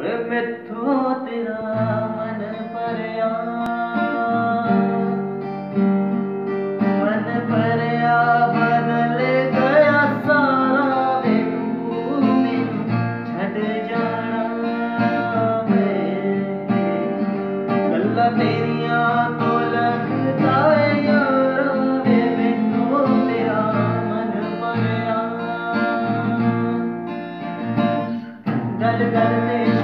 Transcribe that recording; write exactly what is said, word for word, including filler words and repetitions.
मैथों तेरा मन भरिया, मन भरिया बदल गया सारा वे तू मैनू छड़ जाना वे गल्लां तेरियां तो लगदा है यारा वे मैथों तेरा मन भरिया गल गल ते